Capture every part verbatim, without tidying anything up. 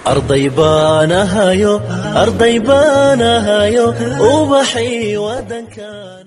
أرضي بانها يو أرضي بانها يو وبحي ودن كان.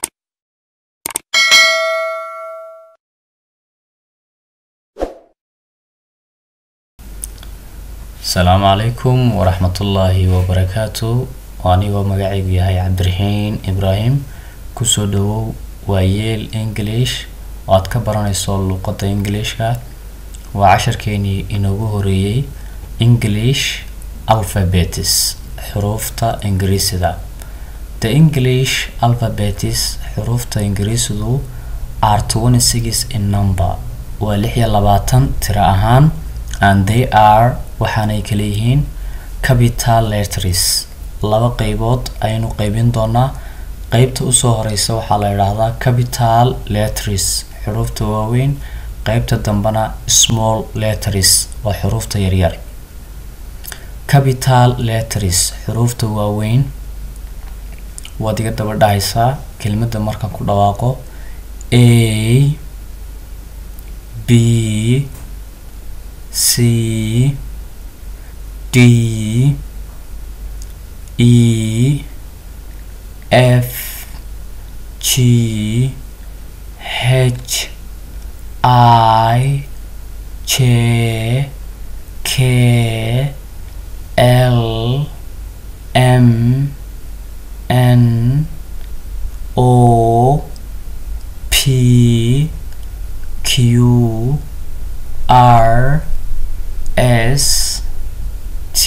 السلام عليكم ورحمة الله وبركاته. وأنا ومقاعد ياهي عبد الرحيم إبراهيم كسودو ويل إنجليش وأتكبرنا يصول لغة إنجليش وعشر كيني إنه هوريي English alphabets حروفتا إنجليزي دا. The English alphabets حروفتا إنجليزي دو are twenty-six in number ولحيا لباتن تراهان and they are waxaanay kala yihiin capital letters. laba qaybood aynu qaybin doonaa. qaybta u soo horeysa waxa la yiraahdaa capital letters xurufta waaweyn, qaybta dambana small letters waa xurufta yar yar. capital letters xurufta waaweyn waad iga daba dhahaysaa kelmadda markaan ku dhawaaqo A B C D E F G H I J K L M N O P Q R S T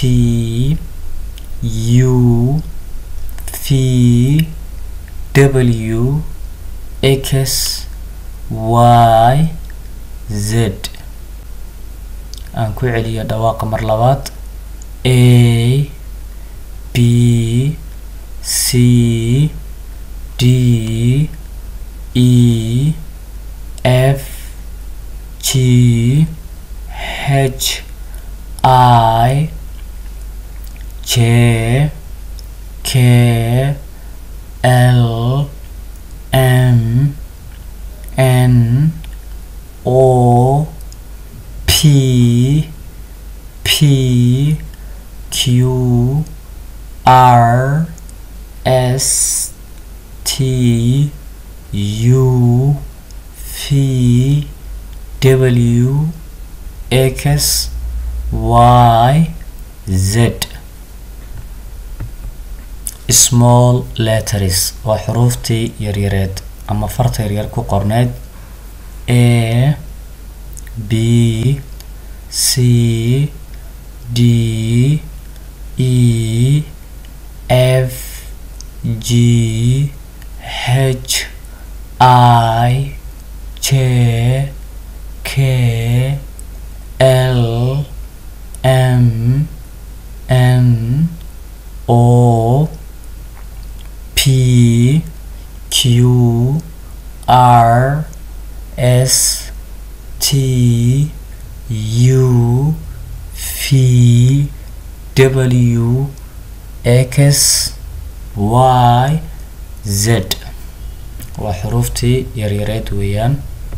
U V W X Y Z. aan ku celiyo dhawaaqa mar labaad A B C D E F G H I J K L M N O P P Q R S T U V W X Y Z. small letters waa xuruftii yaryareed ama farta yaryar ku qorneed A B C D E F G H I J K L M N O P Q R S T U V W X Y Z waa xuruftii yaryareed weeyaan.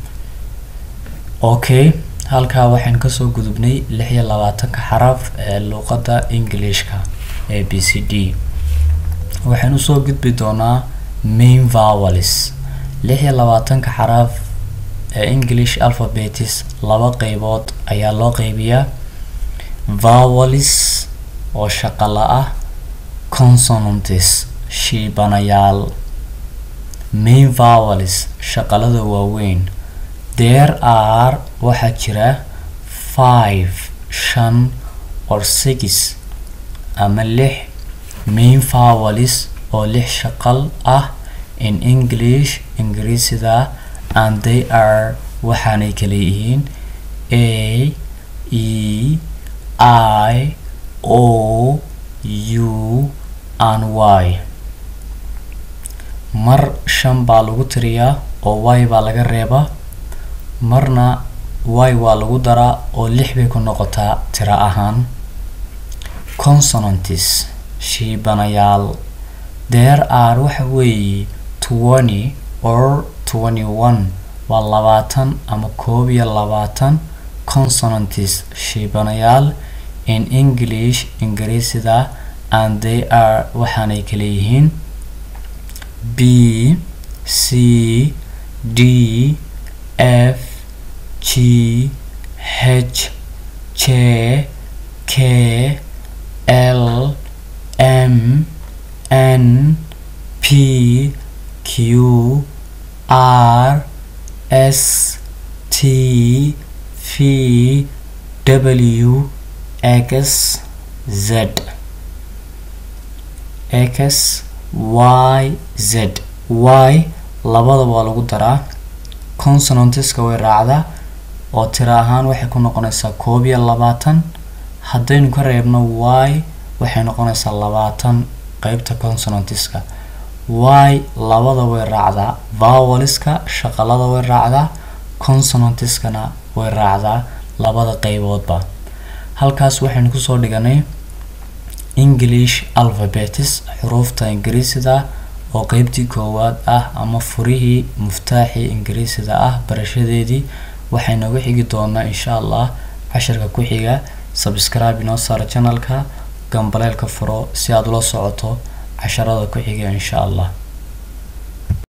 okay halkaa waxaan kasoo gudubnay lix iyo labaatan ka xaraf ee luqadda Englishka A B C D. waxaan u soo gudbi doonaa main vowels. lix iyo labaatan ka xaraf ee English alphabets laba qaybood ayaa loo qaybiyaa. vowels oo shaqala ah, consonants shiibanayaal. main vowels shaqalada waaweyn. there are waxaa jira five shan or six ama lix main vowels oo lix shaqal ah in English Ingiriisida and they are waxaanay kala yihiin A E I O U and Y. mar shan baa lagu tiriyaa oo Y baa laga reebaa, marna Y waa lagu daraa oo lix bay ku noqotaa tira ahaan. consonants shiibanayaal. there are waxa weeye twenty or twenty-one waa labaatan ama koob iyo labaatan consonants shiibanayaal in English ingiriisida and they are waxaanay kala yihiin B C D F G H J K L M N P Q R S T V W X Z X Y Z Y labada waa lagu daraa consonantiska way raacdaa oo tira ahaan waxay ku noqonaysaa koob iyo labaatan haddaynu ka reebno y waxay noqonaysaa labaatan qaybta consonantiska y labada way raacdaa vowelska shaqalada way raacdaa consonantiskana way raacdaa labada qayboodba halkaas waxaynu ku soo dhiganay English alphabets xuruufta ingiriisida oo qaybtii koowaad ah ama furihii muftaaxii ingiriisida ah barashadeedii waxaynu uga xigi doonaa insha Allah casharka ku xiga subscribe inoo saar channelka gambaleelka furo si aad ula socoto casharada ku xiga insha Allah